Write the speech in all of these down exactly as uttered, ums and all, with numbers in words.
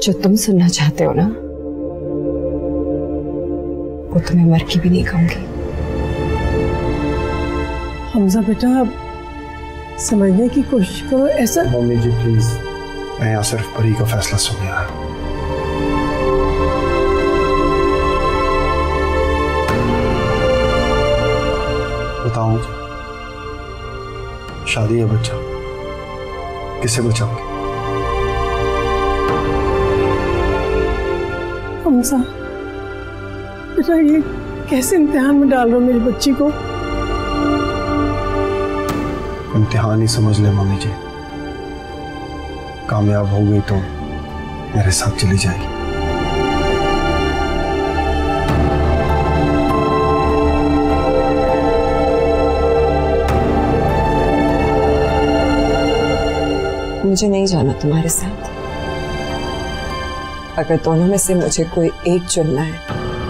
जो तुम सुनना चाहते हो ना, वो तुम्हें मर के भी नहीं कहूंगी। हमजा बेटा, समझने की कोशिश करो। ऐसा मम्मी जी प्लीज, मैं यहाँ सिर्फ परी का फैसला सुनने आया। बताओ मुझे, शादी या बच्चा, किसे बचाओगे? हमजा बेटा, ये कैसे इम्तिहान में डाल रहे हो मेरी बच्ची को? इम्तिहान ही समझ ले मम्मी जी। कामयाब हो गई तो मेरे साथ चली जाएगी। मुझे नहीं जाना तुम्हारे साथ। अगर दोनों में से मुझे कोई एक चुनना है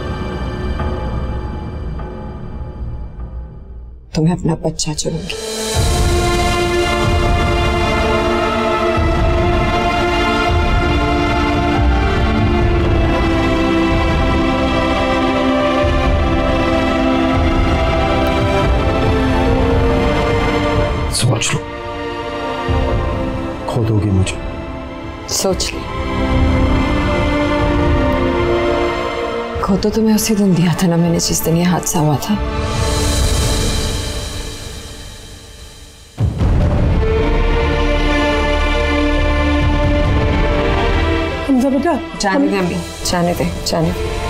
तो मैं अपना बच्चा चुनूंगी। सोच लो, खो दोगी मुझे? सोच ली। खो तो तुम्हें उसी दिन दिया था ना मैंने, जिस दिन ये हादसा हुआ था। हमजा बेटा, जाने दे अम्मी, जाने दे, जाने दे।